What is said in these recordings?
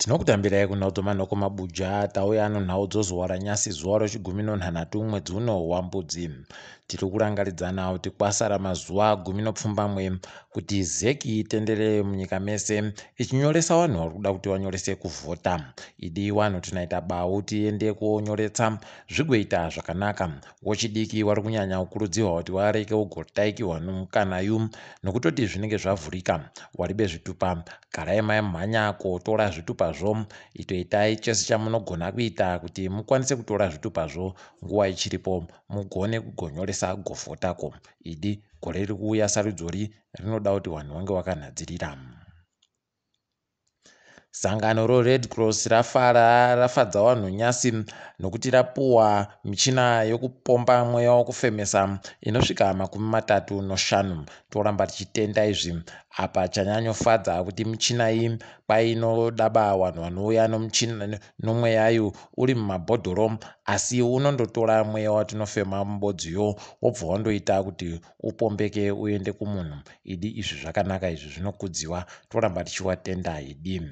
Tinokutambirai kunhau dzomanhoko mabuja tauya nonhau dzozuva ranyasi zuva rechigumi nonhanhatu mwedzi uno waMbudzi. Tiri kurangaridzana kuti kwasara mazuva gumi nopfumbamwe kuti zeki itenderere munyika mese ichinyoresa vanhu vari kuda kuti vanyorese kuvhota. Idi vanhu tinoita bau tiende konyoretsa zvigoita zvakanaka. Wechidiki vari kunyanya kukurudzirwa kuti vareke kugotaikirwa nomukanayu nokutoti zvinenge zvavhurika. Waribe zvitupa garai maimhanya kotora zvitupazvo. Itoitai chese chamunogona kuita kuti mukwanise kutora zvitupazvo nguva ichiripo mugone kugonyoresa govhotako. Idi gore riri kuuya sarudzori rinoda kuti vanhu vange vakanhadzirira. Sangano roRed Cross rafadza vanhu nyasi nokuti rapuwa michina yokupomba mweya wokufemesa inosvika 35. Toramba tichitenda izvi. Apa chanyanyofadza kuti michina iyi painodaba vanhu vanouya nomweyayu uri mumabhodhoro, asi unondotora mweya watinofema mubodziyo wobva wandoita kuti upombeke uende kumunhu. Idi izvi zvakanaka, izvi zvinokudziwa, toramba tichiwatenda idi.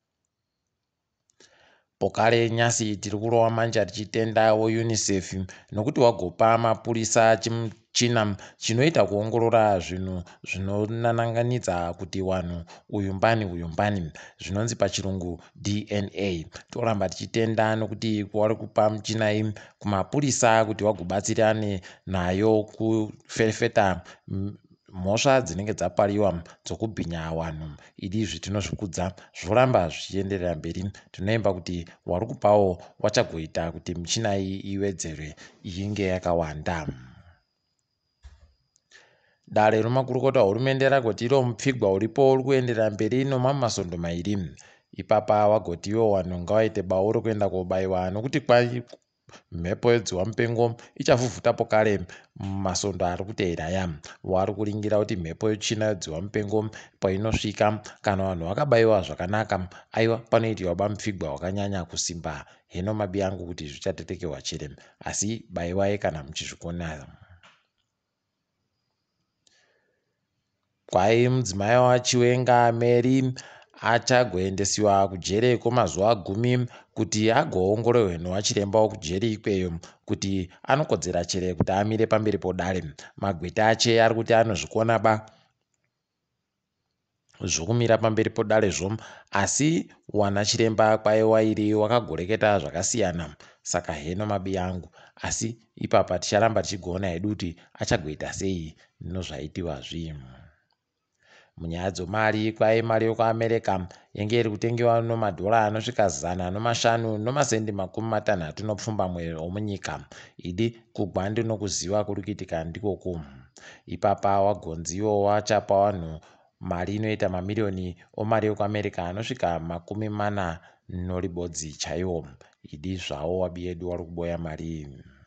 Pokare nyasi tiri kurova manja tichitenda woUNICEF nokuti wagopa mapurisa chimuchina chinoita kuongorora zvinhu zvinonananganidza kuti vanhu uyu mbani zvinonzi pachirungu DNA. Toramba tichitenda nokuti vari kupa michina iyi kumapurisa kuti vagobatsirane nayo kufefeta mhosva dzinenge dzapariwa dzokubhinya vanhu. Idi izvi tinozvikudza, zvoramba zvichienderera mberi. Tinoimba kuti wari kupawo wachagoita kuti michina iyi iwedzere inge yakawanda. Dare romakurukota hurumende ragoti iro mupfigwa uripo uri kuenderera mberi nomasondo mairi. Ipapa vagoti ivo vanhu ngavaite bau rokuenda kobayiwa nokuti mhepo yedziwa mupengo ichavhuvhutapo kare masondo ari kuteera aya. Vari kuringira kuti mhepo yechina yedziwa mupengo painosvika kana vanhu vakabayiwa zvakanaka, aiwa panoitirwa bamupfigwa hwakanyanya kusimba. Heno mabi angu kuti zvichatetekerwa chere, asi bayiwai kana muchizvikona. Kwai mudzimai waChiwenga Mary achagoendesiwa kujeri kwemazuva 10 kuti agoongororwe nowachiremba wokujeri ikweyo kuti anokodzera chere kuti amire pamberi podare. Magweta ache ari kuti anozvikona zvokumira pamberi podarezvo, asi wana chiremba kwaiwairi wakagoreketa zvakasiyana. Saka heno mabi angu, asi ipapa ticharamba tichigoona hedu kuti achagoita sei nozvaitiwa zvinhu. Munyaya dzomari, kwai mari yokuAmerica yange iri kutengewa nomadhora anosvika 150 omunyika. Idi kugwandi nokuziva kuri kuitika ndikoku. Ipapa wagonziwo wachapa vanhu mari inoita mamirioni omari yokuAmerica anosvika 40 chaiwo. Idi zvavo wabi yedu wari kuboya mari.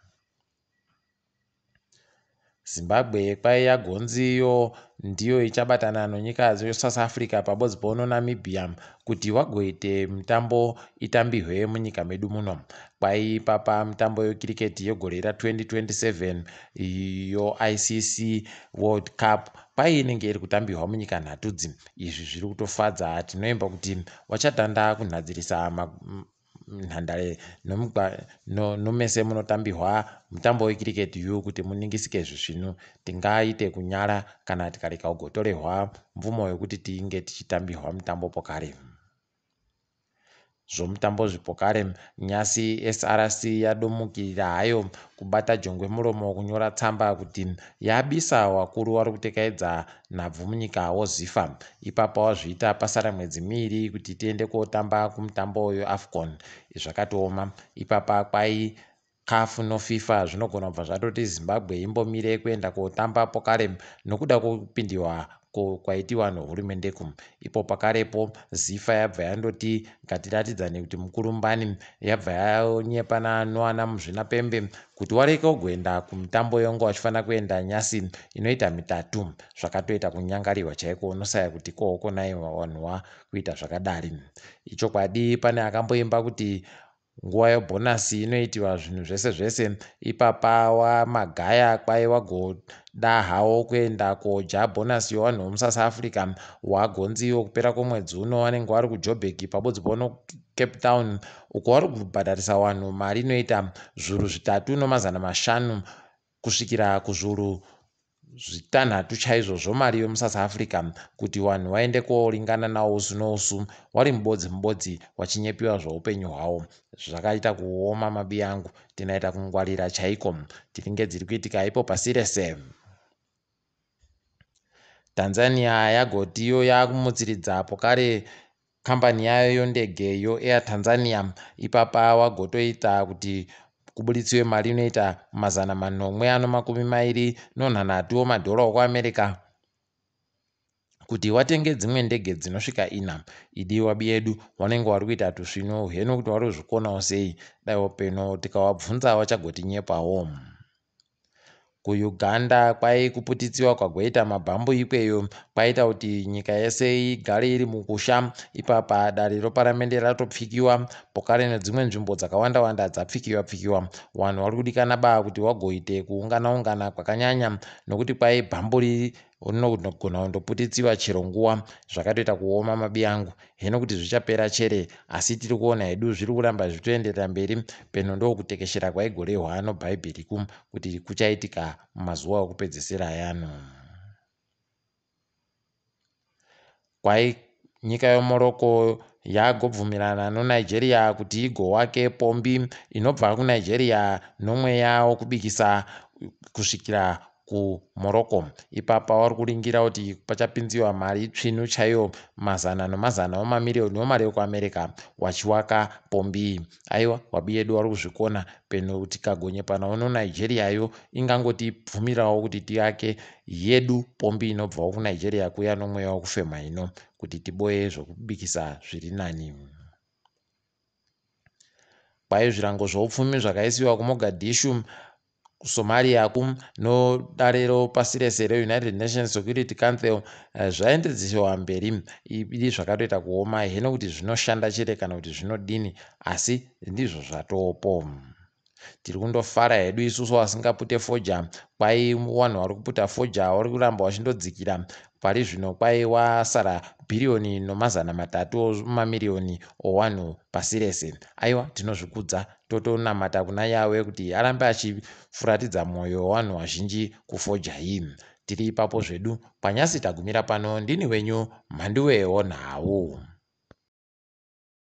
Zimbabwe kwai yagonziyo ndiyo ichabatana nonyika yeSouth Africa pabodzi pono Namibia kuti wagoite mitambo itambihwe munyika medu muno. Kwai papa mitambo yekiriketi yegore ra2027 yoICC World Cup inenge iri kutambihwa munyika nhatudzi. Izvi zviri kutofadza. Tinoimba kuti wachatanda kunhadzirisa nhandare nomese munotambihwa mutambo wekiriketi yu kuti muningisike zvinhu tingaite kunyara kana tikareka kugotorehwa mvumo yokuti tinge tichitambihwa mutambo pokare. Zvomutambo zvipokare, nyasi SRC yadomukira hayo kubata jongwe muromo kunyora tsamba kuti yabisa wakuru vari kutekaedza nhabvu munyika wozifa. Ipapa wazviita pasara mwedzi 2 kuti tiende kotamba kumutambo weAFCON. Zvakatooma. Ipapa kwai CAF noFIFA zvinogona kubva zvatoti Zimbabwe imbomire kuenda kotamba pokare nokuda kwokupindiwa kwaitiwa nohurumendeko. Ipo pakarepo zifa yabva yandoti ngatiratidzane kuti mukurumbani, yabva yanyepana nowana muzvinapembe kuti wareke kugoenda kumutambo yongo wachifanira kuenda nyasi inoita 3. Zvakatoita kunyangariwa chaiko unosaya kuti kooko nai vanhuwa kuita zvakadari. Ichokwadi pane akamboimba kuti nguva yebhonasi inoitiwa zvinhu zvese zvese. Ipapa waMagaya kwai wagoda hawo kuenda koja bhonasi yowanhu vomuSouth Africa wagonziwo kupera kwemwedzi uno vanenge vari kuJoburg pabudzi pano Cape Town, uko vari kubhadharisa vanhu mari inoita zviuru 3,500 kusvikira kuzviuru 6 chaizvo zvomari yomuSouth Africa kuti vanhu vaende koringana nawo usu nousu, wari mubodzi wachinyepiwa zveupenyu hwavo. Zvakaita kuoma mabi angu, tinoita kungwarira chaiko. Tiringe dziri kuitika ipo pasi rese. Tanzania yagotiyo yakumutsiridza pokare kambani yayo yondege yoAir Tanzania. Ipapa wagotoita kuti kubuditsiwe mari inoita $420 womadhora okuAmerica kuti watenge dzimwe ndege dzinosvika 4 idiwa biedu wanenge wari kuita tusvino heno kuti wari kuzvikonawo sei. Daiwo peno tikawabvunza vachagotinyepawo. KuUganda kwai kuputitsiwa kwagoita mabhambu ikweyo kwaita kuti nyika yese igare iri mukusha. Ipapa dare reparamende ratopfikiwa pokare nedzimwe nzvimbo dzakawanda dzapfikiwa. Vanhu vari kudikana kuti wagoite kuungana kwakanyanya nokuti kwai bhambu riri unogona kundoputitsiwa chero nguva. Zvakatoita kuoma mabi angu, heno kuti zvichapera chere, asi tiri kuona hedu zviri kuramba zvichitoenderera mberi. Peno ndokutekeshera kwaigorehwa noBhaibheri kuti kuchaitika mumazuva okupedzisira ayano. Kwai nyika yeMorocco yagobvumirana noNigeria kuti igowake pombi inobva kuNigeria nomweya wokubikisa kusvikira kuMorocco. Ipapa vari kuringira kuti pachapinziwa mari tsvinu chaiyo mazana wamamirioni wemari yekuAmerica wachiwaka pombi. Aiwa wabi yedu vari kuzvikona. Peno kuti kagonyepanawo noNigeriayo ingangotibvumirawo kuti tiake yedu pombi inobvawo kuNigeria kuya nomweya wokufema ino kuti tiboye zvokubikisa zviri nani. Kwai zvirango zvoupfumi zvakaisiwa kuMogadishu Somalia nodare pasi rese reUnited Nations Security Council zvaendedziswa mberi. Ibidi zvakatoita kuoma, heno kuti zvinoshanda chere kana kuti zvinodini, asi ndizvo zvatopo. Tiri kundofara hedu isusu vasingapute foja. Kwai vanhu vari kuputa foja vari kuramba vachindodzikira. Pari zvino kwai wasara bhirioni nomazana 3 mamirioni owanhu pasi rese. Aiwa tinozvikudza, totonamata kuna Yawe kuti arambe achifuratidza mwoyo wavanhu vazhinji kufoja iyi. Tiri ipapo zvedu. Panyasi tagumira pano. Ndini wenyu MhanduWe WeNhau.